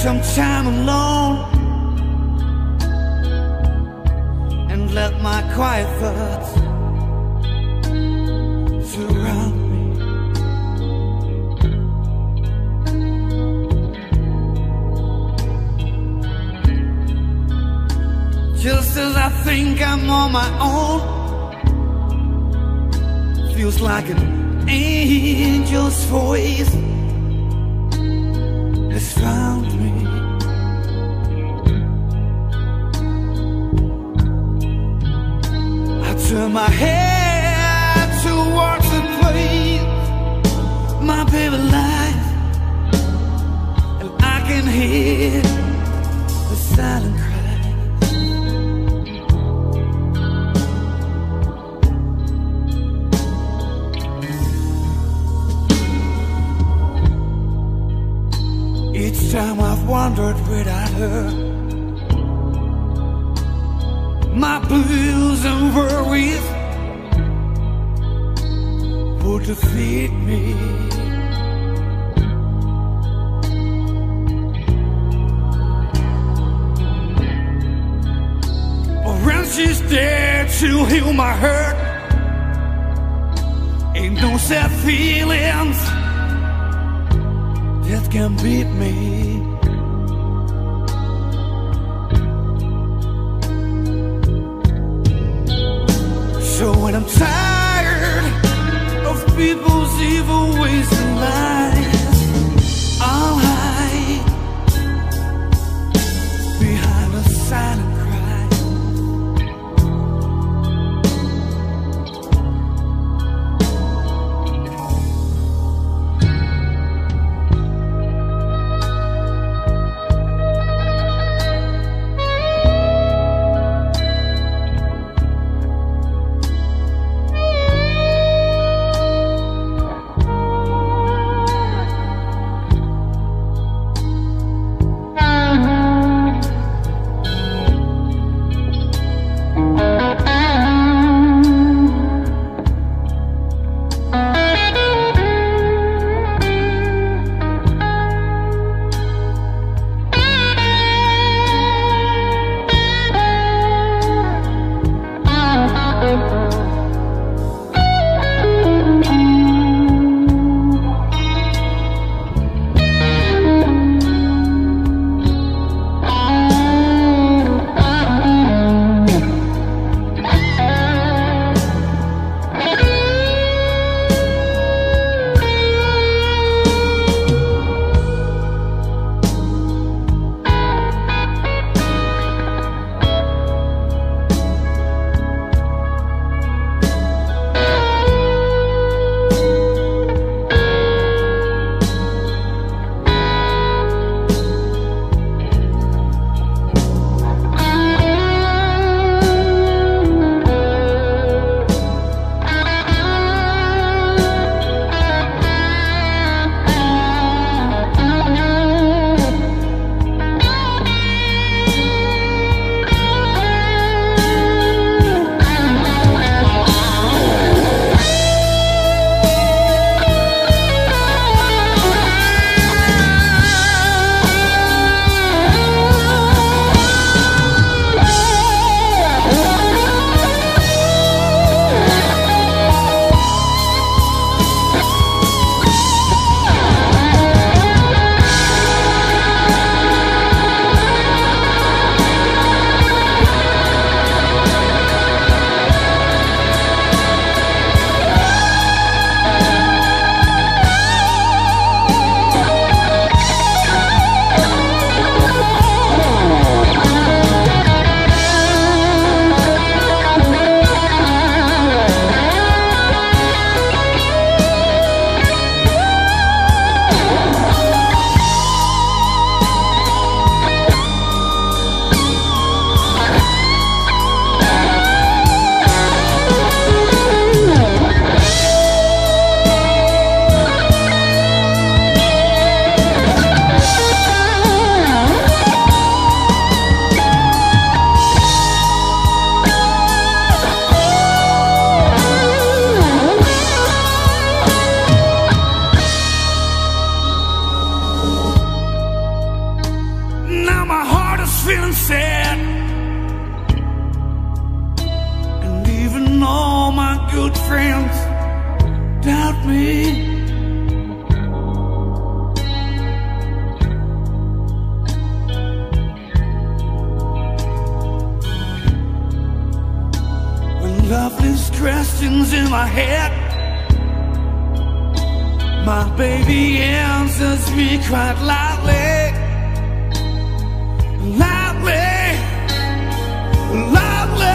some time alone and let my quiet thoughts surround me. Just as I think I'm on my own, feels like an angel's voice has found me. I turn my head towards the place my baby lies, and I can hear the silent cries. Each time I've wandered without her, my blues and worries would defeat me. But when she's there to heal my hurt, ain't no sad feelings that can beat me. So when I'm tired of people's evil ways and lies, I'll hide behind a silent cry. doubt me. When loveless questions in my head, my baby answers me quite loudly, loudly, loudly.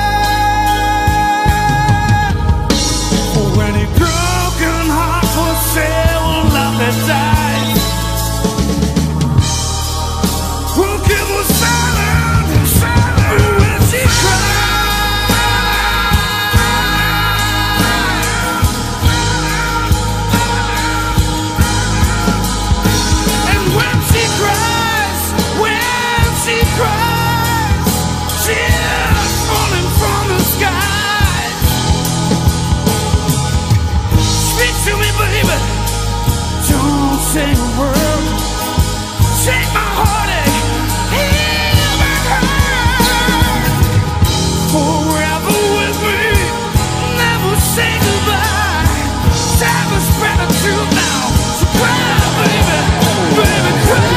When a broken heart for sale, love that dies. Who'll give us silent, silent when she cries, tears falling from the skies. Speak to me, baby, don't say a word. Take my heartache, heal my hurt. Forever with me, never say goodbye. Time to spread the truth now, so cry, baby, baby, cry.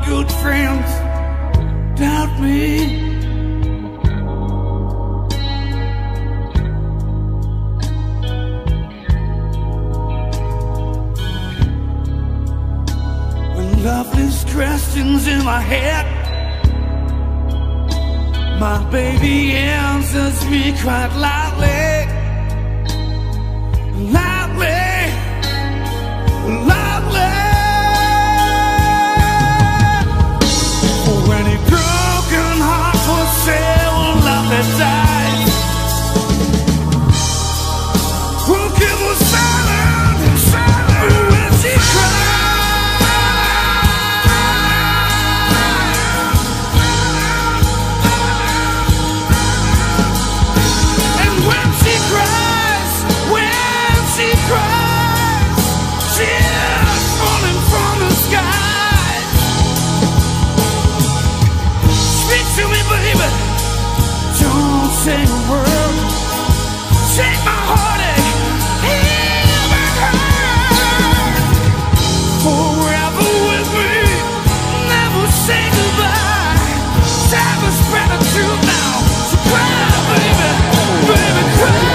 good friends doubt me. When loveless questions in my head, my baby answers me quite loudly, loudly, loudly. When a broken heart for sale, love that dies. Who'll give us silent, silent when she cries, tears falling from the sky. Speak to me, baby, don't say a word. Take my heartache, heal my hurt. Forever with me, never say goodbye. Time is spread the truth now, so cry, baby, baby, cry.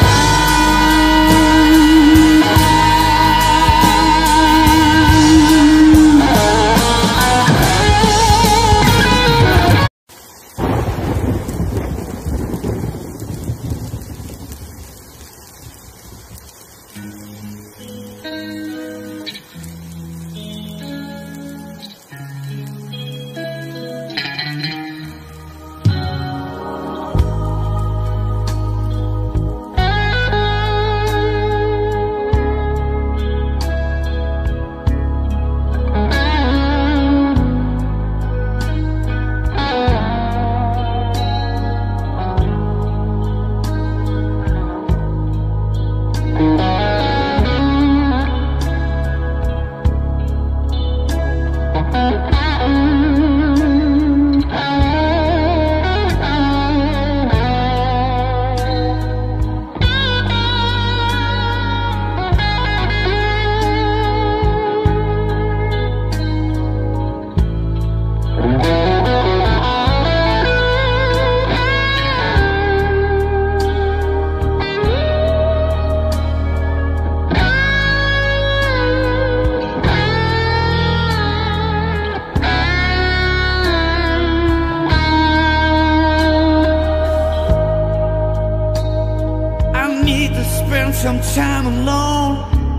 Some time alone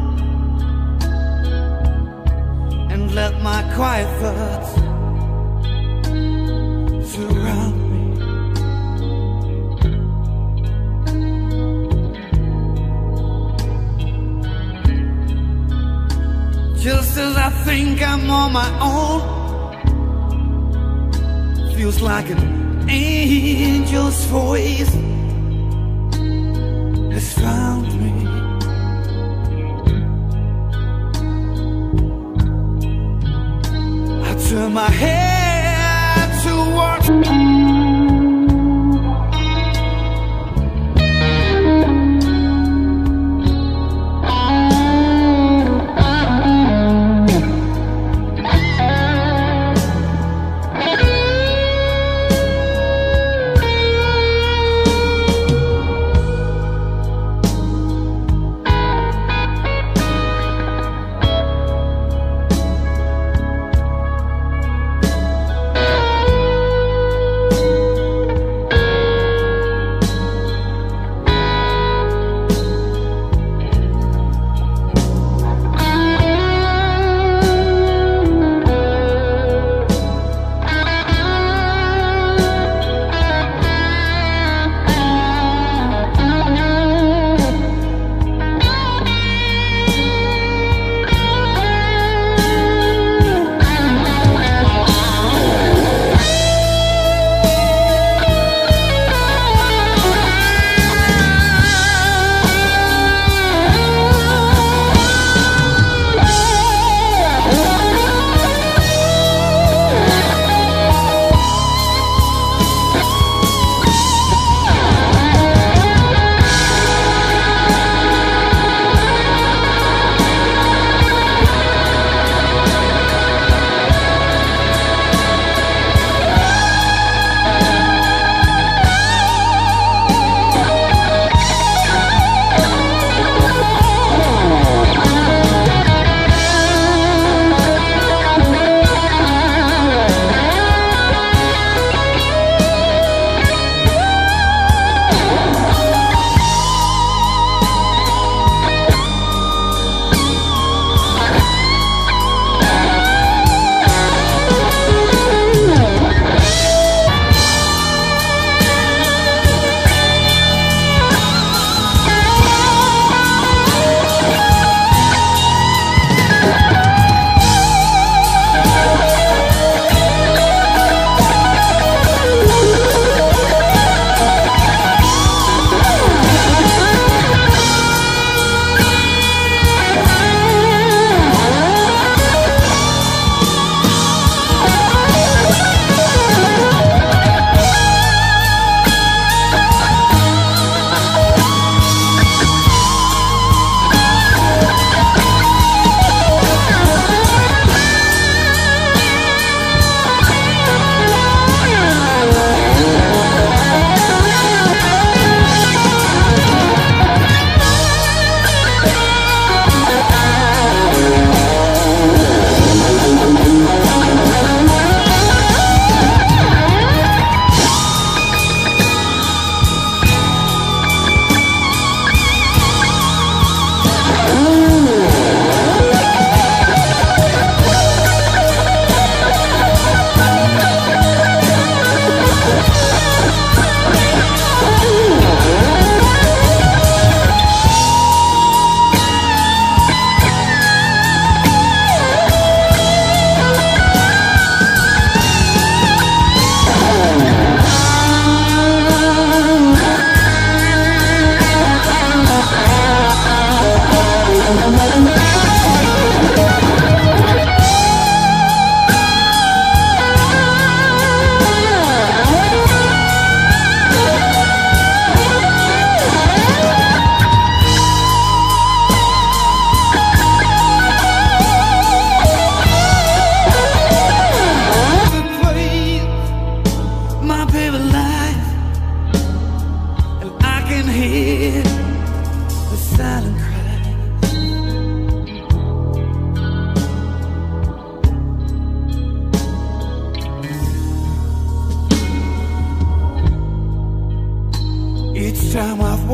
and let my quiet thoughts surround me. Just as I think I'm on my own, feels like an angel's voice has found me. I turn my head towards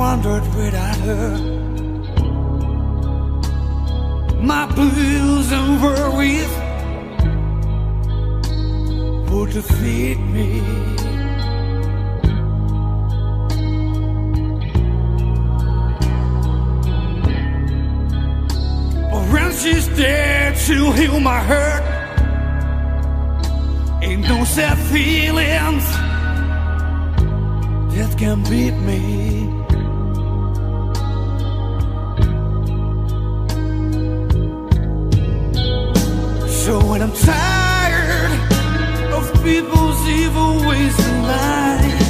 wandered without her. My blues and worries would defeat me. But when she's there to heal my hurt, ain't no sad feelings that can beat me. So when I'm tired of people's evil ways and lies,